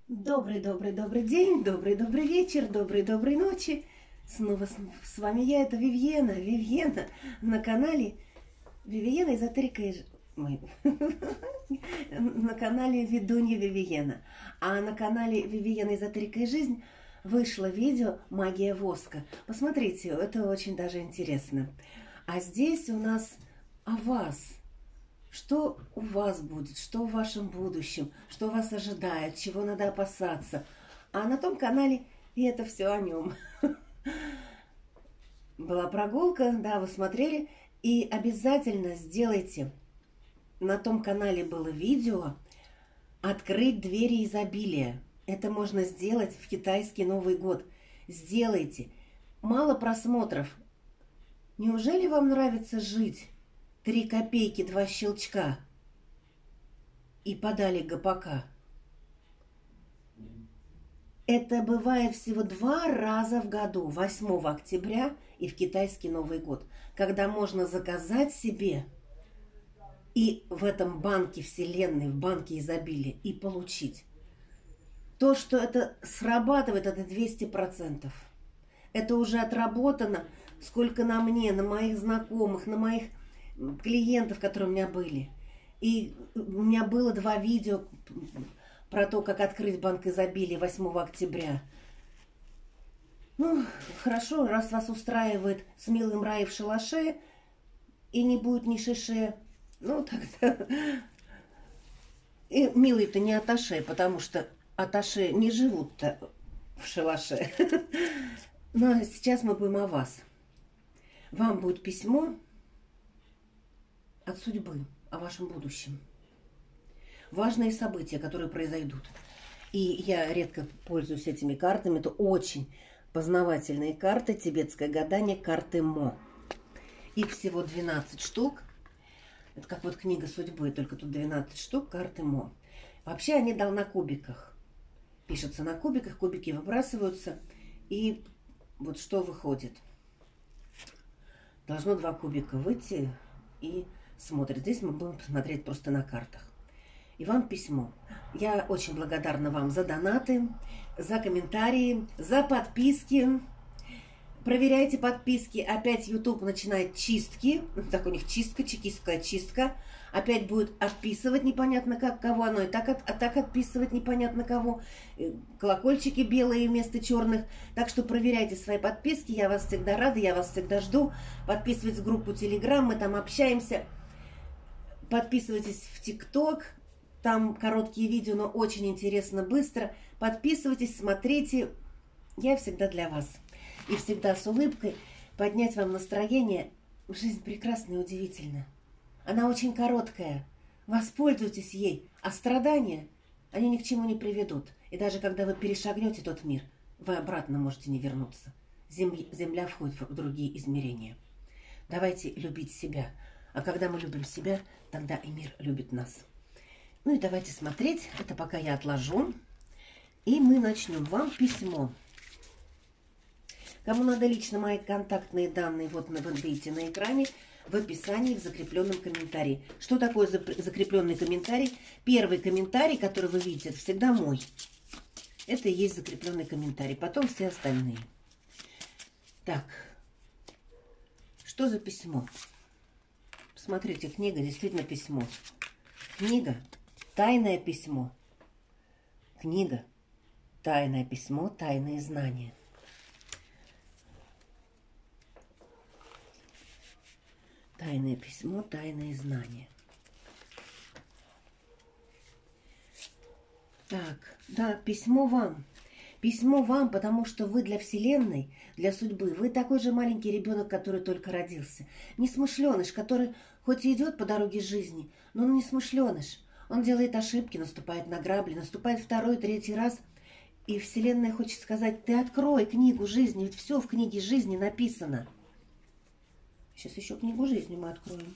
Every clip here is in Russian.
Добрый день, добрый вечер, доброй ночи. Снова с вами я, это Вивьена, на канале Вивьена Эзотерика на канале Ведунья Вивьена. А на канале Вивьена Эзотерика и жизнь вышло видео «Магия воска». Посмотрите, это очень даже интересно. А здесь у нас о вас. Что у вас будет, что в вашем будущем, что вас ожидает, чего надо опасаться. А на том канале и это все о нем. Была прогулка, да, вы смотрели. И обязательно сделайте, на том канале было видео «Открыть двери изобилия». Это можно сделать в китайский Новый год. Сделайте. Мало просмотров. Неужели вам нравится жить? 3 копейки, 2 щелчка. И подали гопака. Это бывает всего 2 раза в году, 8 октября и в китайский Новый год, когда можно заказать себе и в этом банке Вселенной, в банке изобилия, и получить. То, что это срабатывает, это 200%. Это уже отработано, сколько на мне, на моих знакомых, на моих клиентов, которые у меня были. И у меня было 2 видео про то, как открыть банк изобилия 8 октября. Ну, хорошо, раз вас устраивает с милым рай в шалаше и не будет ни шише, ну тогда... И милый-то не аташе, потому что аташе не живут-то в шалаше. Но сейчас мы будем о вас. Вам будет письмо от судьбы, о вашем будущем. Важные события, которые произойдут. И я редко пользуюсь этими картами. Это очень познавательные карты. Тибетское гадание, карты Мо. Их всего 12 штук. Это как вот книга судьбы, только тут 12 штук, карты Мо. Вообще они на кубиках. Пишется на кубиках, кубики выбрасываются. И вот что выходит. Должно 2 кубика выйти и... смотрит. Здесь мы будем посмотреть просто на картах. И вам письмо. Я очень благодарна вам за донаты, за комментарии, за подписки. Проверяйте подписки. Опять YouTube начинает чистки. Так у них чистка, чекистская чистка. Опять будет отписывать непонятно как кого. Оно и так, так отписывать непонятно кого. Колокольчики белые вместо черных. Так что проверяйте свои подписки. Я вас всегда рада, я вас всегда жду. Подписывайтесь в группу Telegram, мы там общаемся. Подписывайтесь в ТикТок, там короткие видео, но очень интересно, быстро. Подписывайтесь, смотрите, я всегда для вас. И всегда с улыбкой поднять вам настроение. Жизнь прекрасна и удивительна. Она очень короткая, воспользуйтесь ей, а страдания, они ни к чему не приведут. И даже когда вы перешагнете тот мир, вы обратно можете не вернуться. Земля входит в другие измерения. Давайте любить себя. А когда мы любим себя, тогда и мир любит нас. Ну и давайте смотреть. Это пока я отложу. И мы начнем. Вам письмо. Кому надо лично мои контактные данные, вот вы видите на экране, в описании, в закрепленном комментарии. Что такое закрепленный комментарий? Первый комментарий, который вы видите, это всегда мой. Это и есть закрепленный комментарий. Потом все остальные. Так. Что за письмо? Смотрите, книга, действительно письмо. Книга, тайное письмо. Книга, тайное письмо, тайные знания. Тайное письмо, тайные знания. Так, да, письмо вам. Письмо вам, потому что вы для Вселенной, для судьбы, вы такой же маленький ребенок, который только родился. Несмышленыш, который хоть и идет по дороге жизни, но он несмышленыш. Он делает ошибки, наступает на грабли, наступает 2-й, 3-й раз. И Вселенная хочет сказать, ты открой книгу жизни, ведь все в книге жизни написано. Сейчас еще книгу жизни мы откроем.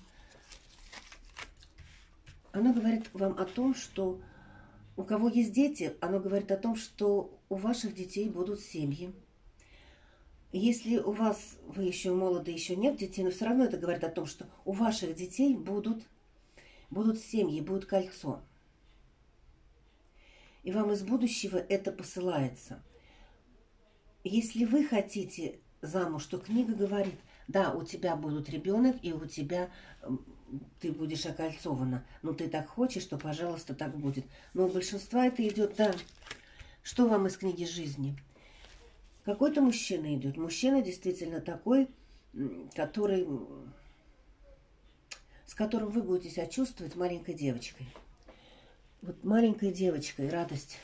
Она говорит вам о том, что... У кого есть дети, оно говорит о том, что у ваших детей будут семьи. Если у вас, вы еще молоды, еще нет детей, но все равно это говорит о том, что у ваших детей будут семьи, будет кольцо. и вам из будущего это посылается. Если вы хотите замуж, то книга говорит, да, у тебя будут ребенок, и у тебя ты будешь окольцована. Но ты так хочешь, то, пожалуйста, так будет. Но у большинства это идет, да. Что вам из книги жизни? Какой-то мужчина идет. Мужчина действительно такой, с которым вы будете себя чувствовать маленькой девочкой. Вот маленькой девочкой, радость.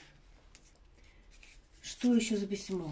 Что еще за письмо?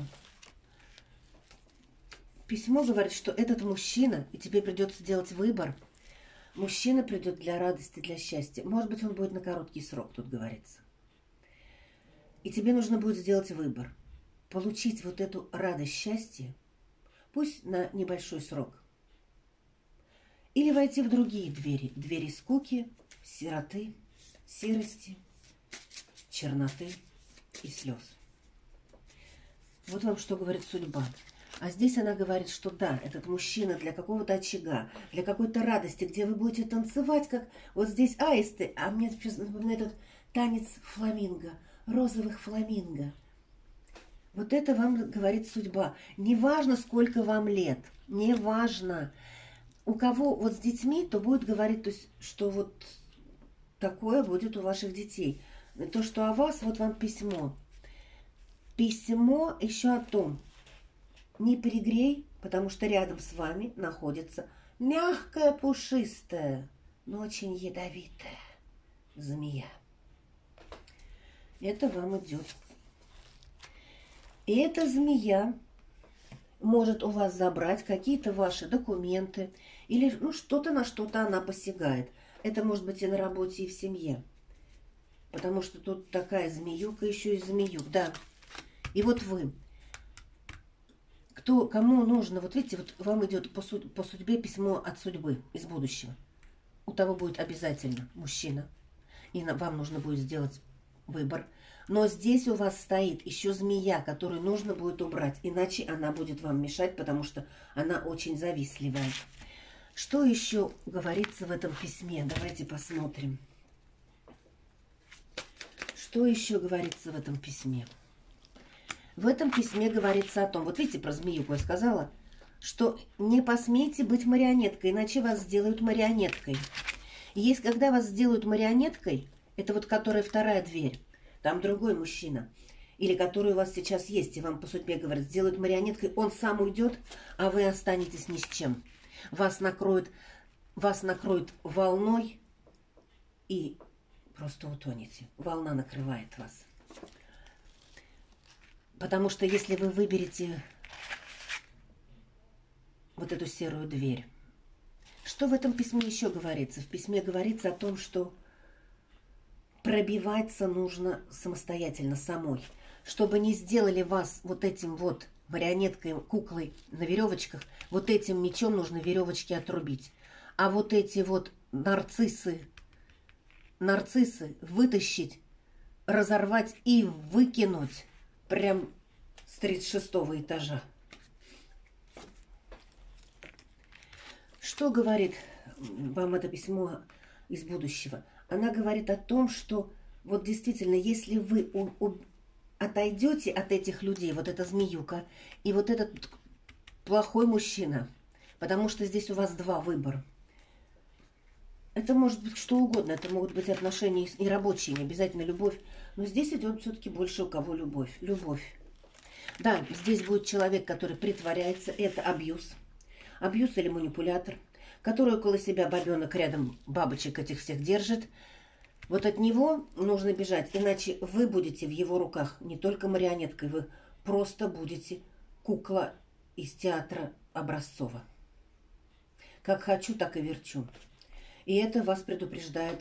Письмо говорит, что этот мужчина, и тебе придется делать выбор. Мужчина придет для радости, для счастья. Может быть, он будет на короткий срок, тут говорится. И тебе нужно будет сделать выбор. Получить вот эту радость, счастье, пусть на небольшой срок. Или войти в другие двери. Двери скуки, сироты, серости, черноты и слез. Вот вам что говорит судьба. А здесь она говорит, что да, этот мужчина для какого-то очага, для какой-то радости, где вы будете танцевать, как вот здесь аисты, а мне сейчас напоминает этот танец фламинго, розовых фламинго. Вот это вам говорит судьба. Неважно, сколько вам лет, неважно. У кого вот с детьми, то будет говорить, то есть, что вот такое будет у ваших детей. То, что о вас, вот вам письмо. Письмо еще о том, не перегрей, потому что рядом с вами находится мягкая, пушистая, но очень ядовитая змея. Это вам идет. И эта змея может у вас забрать какие-то ваши документы или ну, что-то на что-то она посягает. Это может быть и на работе, и в семье. Потому что тут такая змеюка, еще и змеюк, да. И вот вы. Кому нужно, вот видите, вот вам идет по судьбе письмо от судьбы из будущего. У того будет обязательно мужчина. И вам нужно будет сделать выбор. Но здесь у вас стоит еще змея, которую нужно будет убрать. Иначе она будет вам мешать, потому что она очень завистливая. Что еще говорится в этом письме? Давайте посмотрим. Что еще говорится в этом письме? В этом письме говорится о том, вот видите, про змеюку я сказала, что не посмейте быть марионеткой, иначе вас сделают марионеткой. И есть, когда вас сделают марионеткой, это вот которая вторая дверь, там другой мужчина, или который у вас сейчас есть, и вам по судьбе говорят, сделают марионеткой, он сам уйдет, а вы останетесь ни с чем. Вас накроет волной, и просто утонете. Волна накрывает вас. Потому что если вы выберете вот эту серую дверь, что в этом письме еще говорится? В письме говорится о том, что пробиваться нужно самостоятельно, самой. Чтобы не сделали вас вот этим вот марионеткой, куклой на веревочках, вот этим мечом нужно веревочки отрубить. А вот эти вот нарциссы вытащить, разорвать и выкинуть прям с 36-го этажа. Что говорит вам это письмо из будущего? Она говорит о том, что вот действительно, если вы отойдете от этих людей, вот эта змеюка и вот этот плохой мужчина, потому что здесь у вас два выбора. Это может быть что угодно, это могут быть отношения и рабочие, не обязательно любовь, но здесь идет все-таки больше у кого любовь. Любовь. Да, здесь будет человек, который притворяется, это абьюз. Абьюз или манипулятор, который около себя бабенок рядом бабочек этих всех держит. Вот от него нужно бежать, иначе вы будете в его руках не только марионеткой, вы просто будете кукла из театра Образцова. Как хочу, так и верчу. И это вас предупреждает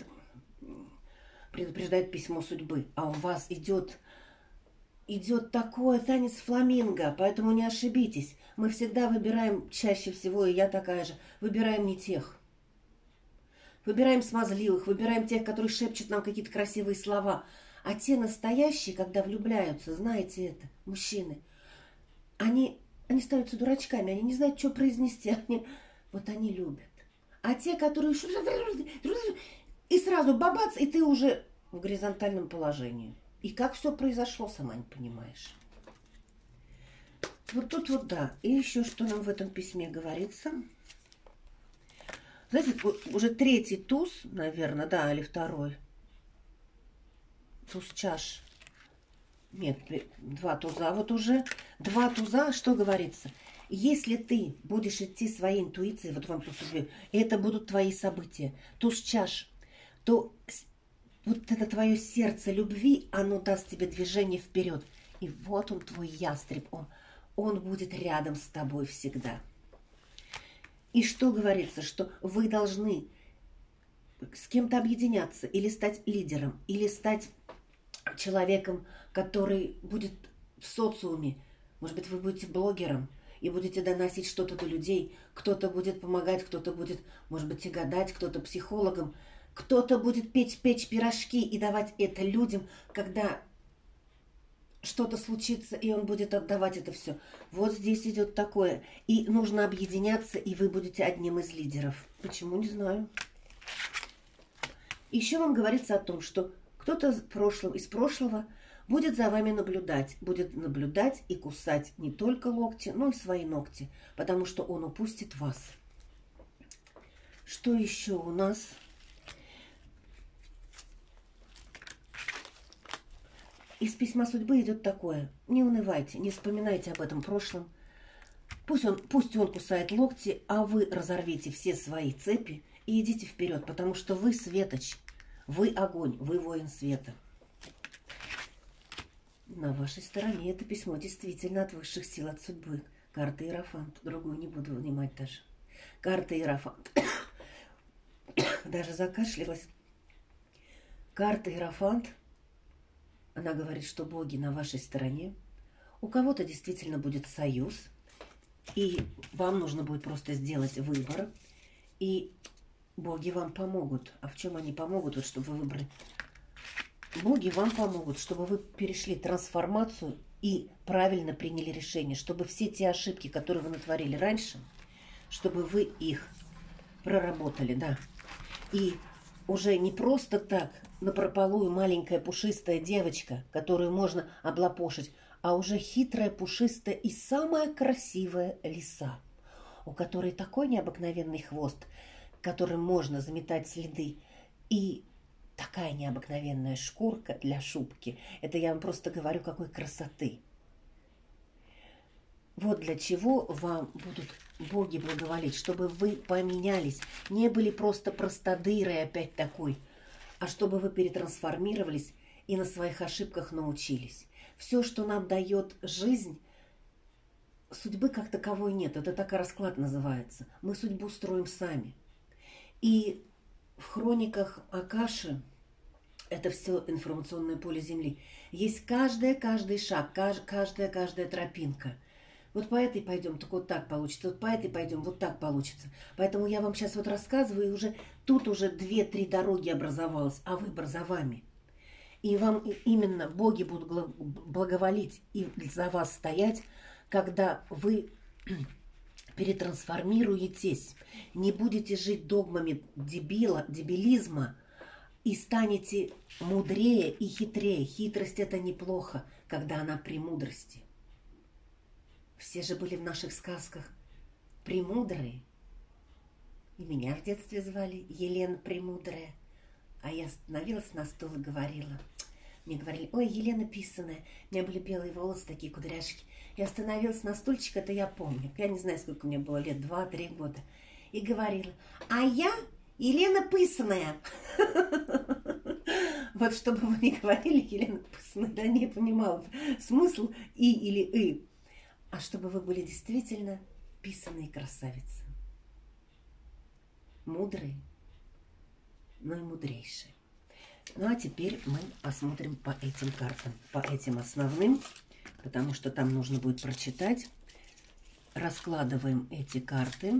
письмо судьбы. А у вас идет такой танец фламинго, поэтому не ошибитесь. Мы всегда выбираем, чаще всего, и я такая же, выбираем не тех. Выбираем смазливых, выбираем тех, которые шепчут нам какие-то красивые слова. А те настоящие, когда влюбляются, знаете это, мужчины, они становятся дурачками, они не знают, что произнести, они любят. А те, которые и сразу бабац, и ты уже в горизонтальном положении. И как все произошло, сама не понимаешь. Вот тут вот да. И еще что нам в этом письме говорится. Знаете, уже третий туз, наверное, да, или второй. Туз чаш. Нет, два туза. Вот уже два туза, что говорится? Если ты будешь идти своей интуицией, вот вам туз судьбы, и это будут твои события, туз чаш, то вот это твое сердце любви, оно даст тебе движение вперед. И вот он, твой ястреб, он будет рядом с тобой всегда. И что говорится, что вы должны с кем-то объединяться, или стать лидером, или стать человеком, который будет в социуме. Может быть, вы будете блогером и будете доносить что-то до людей. Кто-то будет помогать, кто-то будет, может быть, и гадать, кто-то психологом. Кто-то будет печь пирожки и давать это людям, когда что-то случится, и он будет отдавать это все. Вот здесь идет такое. И нужно объединяться, и вы будете одним из лидеров. Почему, не знаю. Еще вам говорится о том, что кто-то из прошлого будет за вами наблюдать. Будет наблюдать и кусать не только локти, но и свои ногти. Потому что он упустит вас. Что еще у нас? Из письма судьбы идет такое. Не унывайте, не вспоминайте об этом прошлом. Пусть он кусает локти, а вы разорвите все свои цепи и идите вперед, потому что вы светоч, вы огонь, вы воин света. На вашей стороне это письмо действительно от высших сил, от судьбы. Карта Иерофант. Другую не буду вынимать даже. Карта Иерофант. Даже закашлялась. Карта Иерофант. Она говорит, что боги на вашей стороне. У кого-то действительно будет союз. И вам нужно будет просто сделать выбор. И боги вам помогут. А в чем они помогут? Вот чтобы вы выбрали. Боги вам помогут, чтобы вы перешли трансформацию и правильно приняли решение. Чтобы все те ошибки, которые вы натворили раньше, чтобы вы их проработали, да. И уже не просто так напропалую маленькая пушистая девочка, которую можно облапошить, а уже хитрая, пушистая и самая красивая лиса, у которой такой необыкновенный хвост, которым можно заметать следы, и такая необыкновенная шкурка для шубки. Это я вам просто говорю, какой красоты. Вот для чего вам будут боги благоволить, чтобы вы поменялись, не были просто простодырой опять такой, а чтобы вы перетрансформировались и на своих ошибках научились. Все, что нам дает жизнь, судьбы как таковой нет. Это так и расклад называется. Мы судьбу строим сами. И в хрониках Акаши, это все информационное поле Земли, есть каждый шаг, каждая тропинка. Вот по этой пойдем, так вот так получится. Вот по этой пойдем, вот так получится. Поэтому я вам сейчас вот рассказываю, и уже тут уже 2-3 дороги образовалось, а выбор за вами. И вам именно боги будут благоволить и за вас стоять, когда вы перетрансформируетесь, не будете жить догмами дебилизма и станете мудрее и хитрее. Хитрость – это неплохо, когда она при мудрости. Все же были в наших сказках премудрые. И меня в детстве звали Елена Премудрая. А я становилась на стул и говорила. Мне говорили: ой, Елена Писаная. У меня были белые волосы, такие кудряшки. Я остановилась на стульчик, это я помню. Я не знаю, сколько мне было лет, 2-3 года. И говорила: а я Елена Писаная. Вот чтобы вы не говорили Елена Писаная, да, не понимала смысл и или и. А чтобы вы были действительно писаные красавицы. Мудрые, но и мудрейшие. Ну а теперь мы посмотрим по этим картам, по этим основным, потому что там нужно будет прочитать. Раскладываем эти карты.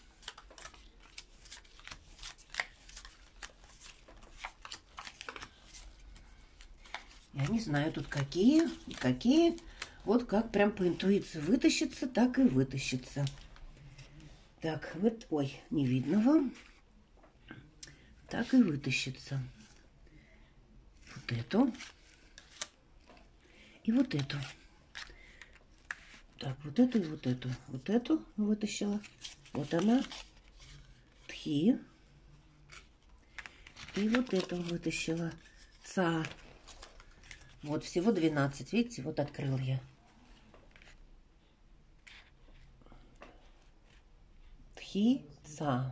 Я не знаю тут какие. Вот как прям по интуиции вытащится, так и вытащится. Так, вот, ой, не видно вам. Так и вытащится. Вот эту. И вот эту. Так, вот эту и вот эту. Вот эту вытащила. Вот она. Тхи. И вот эту вытащила. Ца. Вот всего 12. Видите, вот открыл я. Тхи, ца.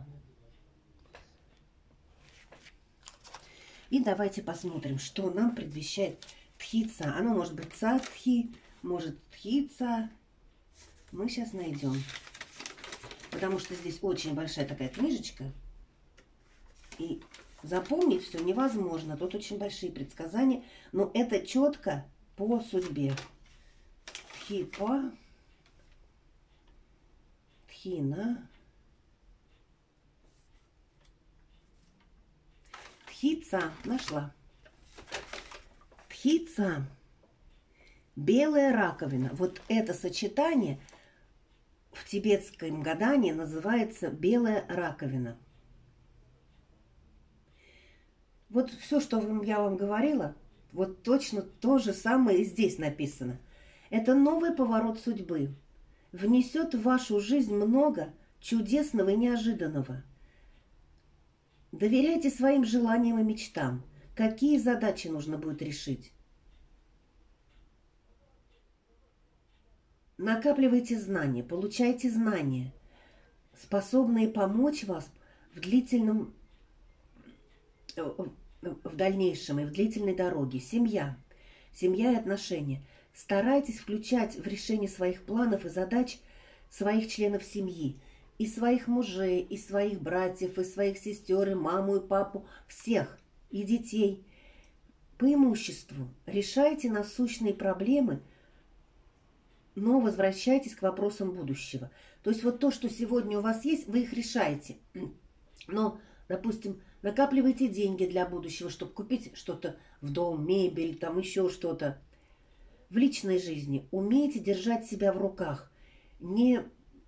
И давайте посмотрим, что нам предвещает тхи-ца. Оно может быть ца-тхи, может тхи-ца. Мы сейчас найдем. Потому что здесь очень большая такая книжечка. И запомнить все невозможно. Тут очень большие предсказания. Но это четко по судьбе. Тхи-па. Тхина. Тхи-ца. Нашла. Тхи-ца. Белая раковина. Вот это сочетание в тибетском гадании называется белая раковина. Вот все, что я вам говорила, вот точно то же самое и здесь написано. Это новый поворот судьбы. Внесет в вашу жизнь много чудесного и неожиданного. Доверяйте своим желаниям и мечтам. Какие задачи нужно будет решить. Накапливайте знания, получайте знания, способные помочь вас в дальнейшем и в длительной дороге. Семья и отношения. Старайтесь включать в решение своих планов и задач своих членов семьи. И своих мужей, и своих братьев, и своих сестер, и маму, и папу. Всех. И детей. По имуществу. Решайте насущные проблемы, но возвращайтесь к вопросам будущего. То есть вот то, что сегодня у вас есть, вы их решаете. Но, допустим, накапливайте деньги для будущего, чтобы купить что-то в дом, мебель, там еще что-то. В личной жизни умейте держать себя в руках. Не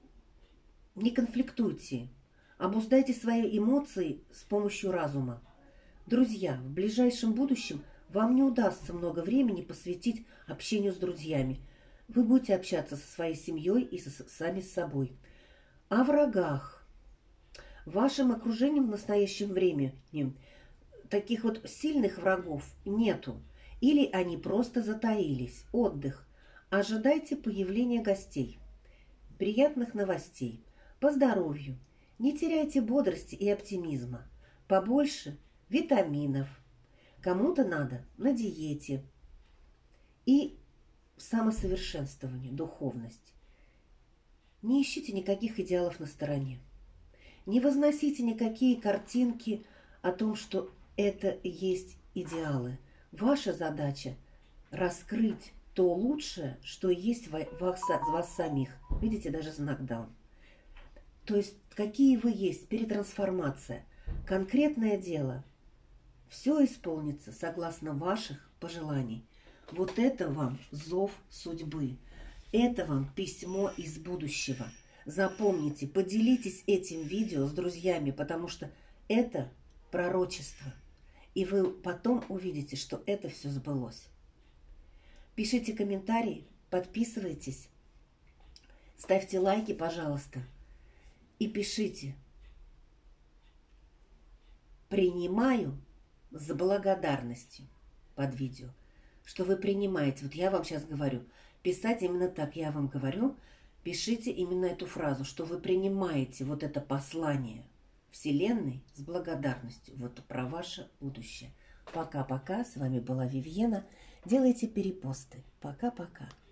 конфликтуйте. Обуздайте свои эмоции с помощью разума. Друзья, в ближайшем будущем вам не удастся много времени посвятить общению с друзьями. Вы будете общаться со своей семьей и сами с собой. О врагах. Вашим окружением в настоящем времени таких вот сильных врагов нету. Или они просто затаились. Отдых. Ожидайте появления гостей. Приятных новостей. По здоровью. Не теряйте бодрости и оптимизма. Побольше витаминов. Кому-то надо на диете. И самосовершенствование, духовность. Не ищите никаких идеалов на стороне. Не возносите никакие картинки о том, что это есть идеалы. Ваша задача раскрыть то лучшее, что есть в вас самих. Видите, даже знак дал. То есть, какие вы есть, перетрансформация. Конкретное дело. Все исполнится согласно ваших пожеланий. Вот это вам зов судьбы. Это вам письмо из будущего. Запомните, поделитесь этим видео с друзьями, потому что это пророчество. И вы потом увидите, что это все сбылось. Пишите комментарии, подписывайтесь, ставьте лайки, пожалуйста. И пишите. Принимаю с благодарностью под видео, что вы принимаете. Вот я вам сейчас говорю. Писать именно так я вам говорю. Пишите именно эту фразу, что вы принимаете вот это послание Вселенной с благодарностью. Вот про ваше будущее. Пока-пока. С вами была Вивьена. Делайте перепосты. Пока-пока.